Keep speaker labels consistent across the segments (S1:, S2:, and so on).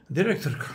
S1: Direktorka,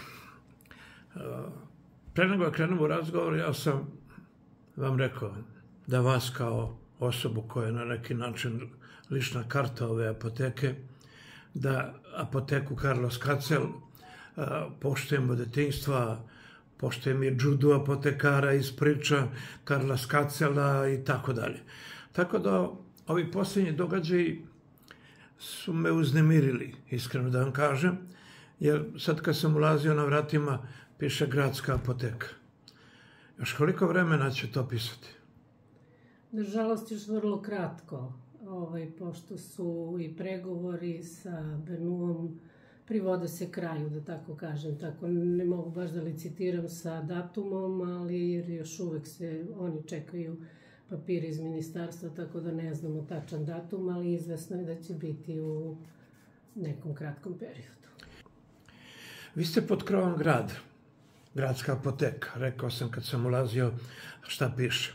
S1: pre nego krenemo u razgovor, ja sam vam rekao da vas kao osobu koja je na neki način lična karta ove apoteke, da apoteku Karlo Skacel poštujem od detinjstva, poštujem i Džudu apotekara iz priča Karla Skacela i tako dalje. Tako da ovi posljednji događaji su me uznemirili, iskreno da vam kažem, jer sad kad sam ulazio na vratima piše gradska apoteka. Još koliko vremena će to pisati?
S2: Nažalost, još vrlo kratko, pošto su i pregovori sa Benuom privode se kraju, da tako kažem. Tako ne mogu baš da licitiram sa datumom, ali jer još uvek sve oni čekaju papir iz ministarstva, tako da ne znamo tačan datum, ali izvesno je da će biti u nekom kratkom periodu.
S1: Vi ste pod krovom grada, gradska apoteka. Rekao sam kad sam ulazio šta piše.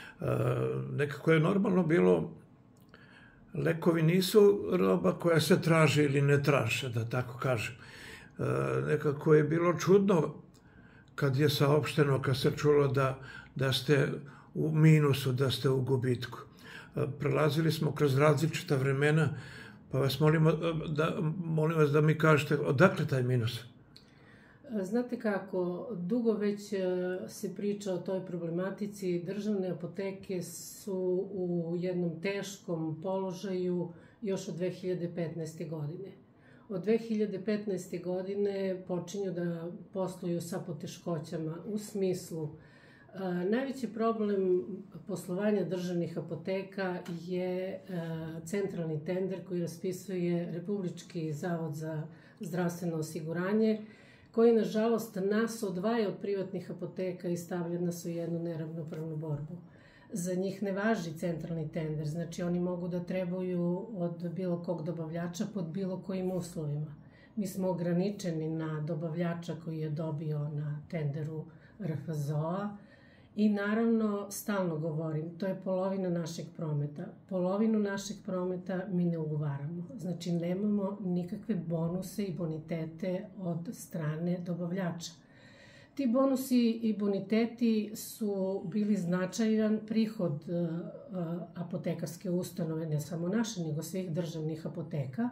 S1: Nekako je normalno bilo, lekovi nisu roba koja se traži ili ne traže, da tako kažem. Nekako je bilo čudno kad je saopšteno, kad se čulo da ste u minusu, da ste u gubitku. Prelazili smo kroz različita vremena, pa vas molim vas da mi kažete odakle taj minus?
S2: Znate kako, dugo već se priča o toj problematici. Državne apoteke su u jednom teškom položaju još od 2015. godine. Od 2015. godine počinju da posluju sa poteškoćama u smislu najveći problem poslovanja državnih apoteka je centralni tender koji raspisuje Republički zavod za zdravstveno osiguranje, koji, nažalost, nas odvaja od privatnih apoteka i stavlja nas u jednu neravnopravnu borbu. Za njih ne važi centralni tender, znači oni mogu da trebaju od bilo kog dobavljača pod bilo kojim uslovima. Mi smo ograničeni na dobavljača koji je dobio na tenderu RFZO-a i naravno, stalno govorim, to je polovina našeg prometa. Polovinu našeg prometa mi ne ugovaramo. Znači, nemamo nikakve bonuse i bonitete od strane dobavljača. Ti bonusi i boniteti su bili značajan prihod apotekarske ustanove, ne samo naše, nego svih državnih apoteka,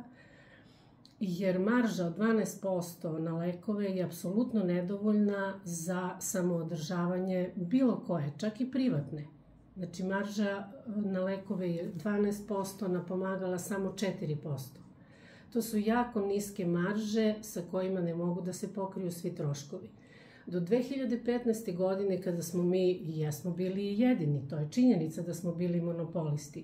S2: jer marža od 12% na lekove je apsolutno nedovoljna za samoodržavanje bilo koje, čak i privatne. Znači, marža na lekove je 12%, na pomagala samo 4%. To su jako niske marže sa kojima ne mogu da se pokriju svi troškovi. Do 2015. godine, kada smo mi, i jesmo bili jedini, to je činjenica da smo bili monopolisti,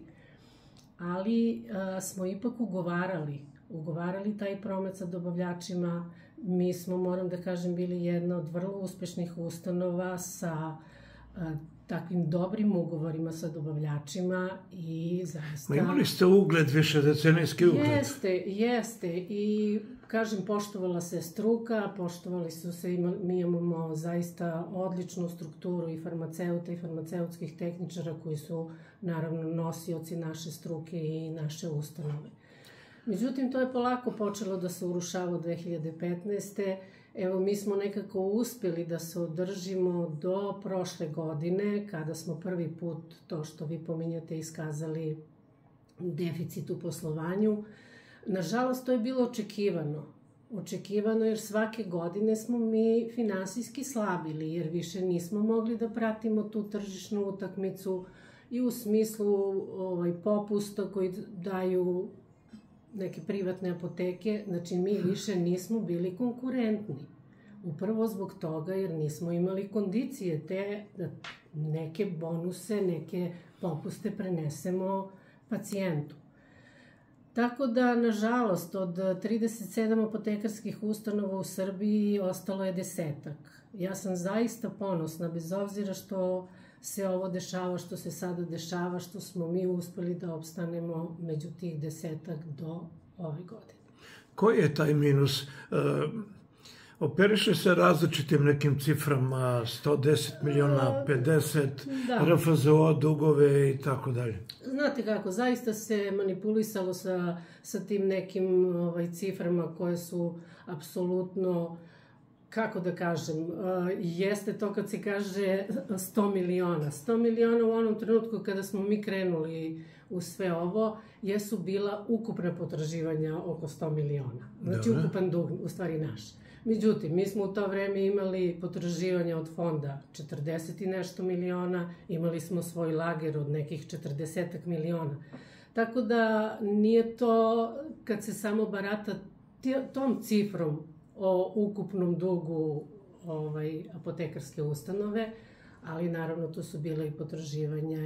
S2: ali smo ipak ugovarali taj promet sa dobavljačima. Mi smo, moram da kažem, bili jedna od vrlo uspešnih ustanova sa takvim dobrim ugovorima sa dobavljačima i zaista...
S1: Imali ste ugled, višedecenijski ugled.
S2: Jeste. I, kažem, poštovala se struka, poštovali su se, mi imamo zaista odličnu strukturu i farmaceuta i farmaceutskih tehničara koji su, naravno, nosioci naše struke i naše ustanove. Međutim, to je polako počelo da se urušava od 2015. Evo, mi smo nekako uspeli da se održimo do prošle godine, kada smo prvi put, to što vi pominjate, iskazali deficit u poslovanju. Nažalost, to je bilo očekivano. Očekivano jer svake godine smo mi finansijski slabili, jer više nismo mogli da pratimo tu tržišnu utakmicu i u smislu popusta koji daju neke privatne apoteke, znači mi više nismo bili konkurentni. Upravo zbog toga jer nismo imali kondicije te da neke bonuse, neke popuste prenesemo pacijentu. Tako da, nažalost, od 37 apotekarskih ustanova u Srbiji ostalo je 10-ak. Ja sam zaista ponosna, bez obzira što se ovo dešava, što se sada dešava, što smo mi uspeli da opstanemo među tih 10-ak do ove godine.
S1: Koji je taj minus? Operiše se različitim nekim ciframa, 110 miliona, 50, RFZO, dugove i tako dalje.
S2: Znate kako, zaista se manipulisalo sa tim nekim ciframa koje su apsolutno, kako da kažem, jeste to kad se kaže 100 miliona. 100 miliona u onom trenutku kada smo mi krenuli u sve ovo, jesu bila ukupna potraživanja oko 100 miliona. Znači ukupan dug, u stvari naš. Međutim, mi smo u to vreme imali potraživanja od fonda 40 i nešto miliona, imali smo svoj lager od nekih 40 miliona. Tako da nije to, kad se samo barata tom cifrom o ukupnom dugu apotekarske ustanove, ali naravno to su bile i potraživanja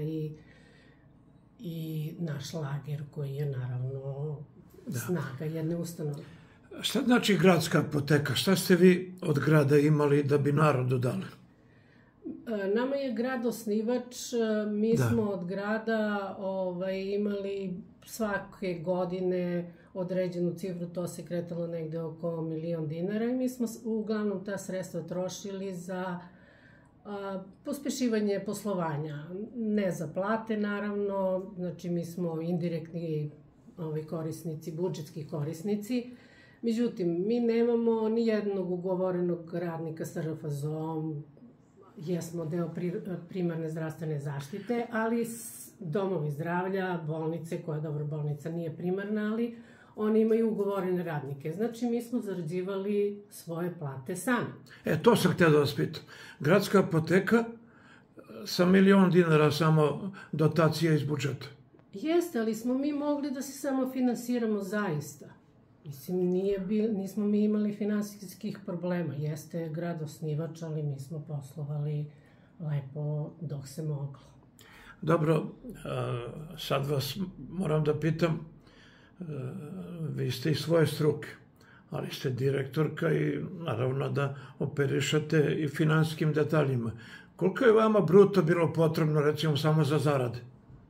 S2: i naš lager koji je naravno snaga jedne ustanove.
S1: Šta znači gradska apoteka? Šta ste vi od grada imali da bi narodu dali?
S2: Nama je grad osnivač, mi smo od grada imali svake godine određenu cifru, to se kretalo negde oko 1.000.000 dinara i mi smo uglavnom ta sredstva trošili za pospešivanje poslovanja, ne za plate naravno, znači mi smo indirektni korisnici, budžetski korisnici. Međutim, mi nemamo ni jednog ugovorenog radnika sa RFZO-om, jesmo deo primarne zdravstvene zaštite, ali domovi zdravlja, bolnice, koja dobro bolnica nije primarna, ali oni imaju ugovorene radnike. Znači, mi smo zarađivali svoje plate sami.
S1: To sam htio da vas pitam. Gradska apoteka sa 1.000.000 dinara samo dotacija iz budžeta.
S2: Jeste, ali smo mi mogli da se samo finansiramo zaista. Mislim, nismo mi imali finansijskih problema. Jeste grad osnivač, ali mi smo poslovali lepo dok se moglo.
S1: Dobro, sad vas moram da pitam, vi ste iz svoje struke, ali ste direktorka i naravno da operišete i finansijskim detaljima. Koliko je vama bruto bilo potrebno, recimo, samo za zarade?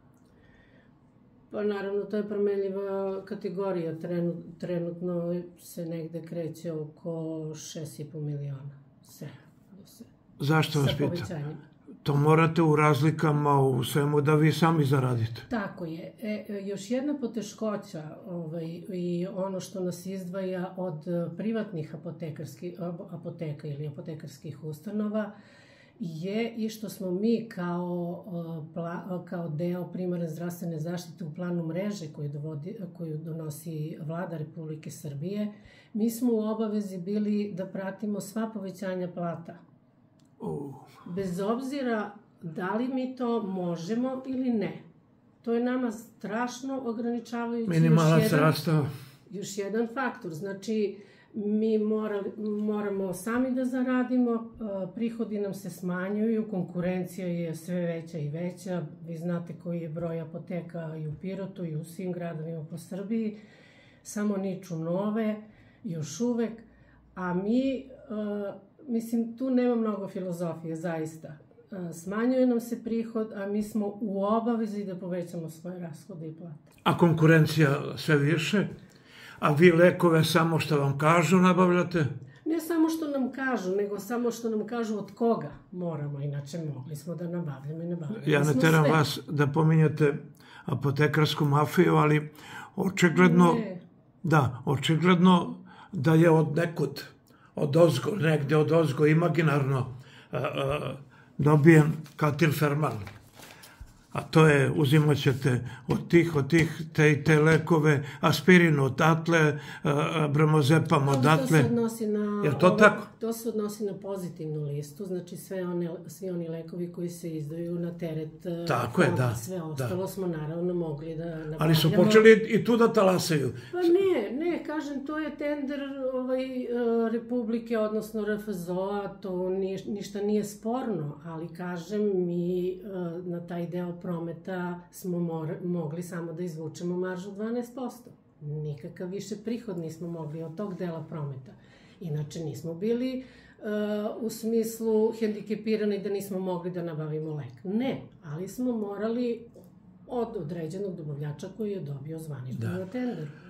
S2: Pa naravno, to je promenljiva kategorija. Trenutno se negde kreće oko 6,5 miliona.
S1: Zašto vas pitam? To morate u razlikama, u svemu da vi sami zaradite.
S2: Tako je. Još jedna poteškoća i ono što nas izdvaja od privatnih apoteka ili apotekarskih ustanova je i što smo mi kao deo primarne zdravstvene zaštite u planu mreže koju donosi Vlada Republike Srbije, mi smo u obavezi bili da pratimo sva povećanja plata. Bez obzira da li mi to možemo ili ne. To je nama strašno ograničavajući
S1: minimalac rastao.
S2: Još jedan faktor. Znači, mi moramo sami da zaradimo, prihodi nam se smanjuju, konkurencija je sve veća i veća. Vi znate koji je broj apoteka i u Pirotu i u svim gradovima po Srbiji. Samo niču nove, još uvek. A mi, mislim, tu nema mnogo filozofije, zaista. Smanjuje nam se prihod, a mi smo u obavezi da povećamo svoje rashode i plate.
S1: A konkurencija sve više? A vi lekove samo što vam kažu nabavljate?
S2: Ne samo što nam kažu, nego samo što nam kažu od koga moramo, inače mogli smo da nabavljamo i nabavljamo.
S1: Ja ne teram vas da pominjate apotekarsku mafiju, ali očigledno da je od nekud, negde od ozgo imaginarno dobijen Katil Ferman. A to je, uzimat ćete od tih, te lekove, aspirin odatle, bramozepam odatle. Je to tako?
S2: To se odnosi na pozitivnu listu, znači svi oni lekovi koji se izdaju na teret fonda. Sve ostalo smo naravno mogli da nabavljamo.
S1: Ali su počeli i tu da talasaju.
S2: Pa ne, kažem, to je tender Republike, odnosno RFZO-a, to ništa nije sporno, ali kažem, mi na taj deo prometa smo mogli samo da izvučemo maržu 12%. Nikakav više prihod nismo mogli od tog dela prometa. Inače nismo bili u smislu hendikepirani da nismo mogli da nabavimo lek. Ne, ali smo morali od određenog dobavljača koji je dobio zvanično na tenderu.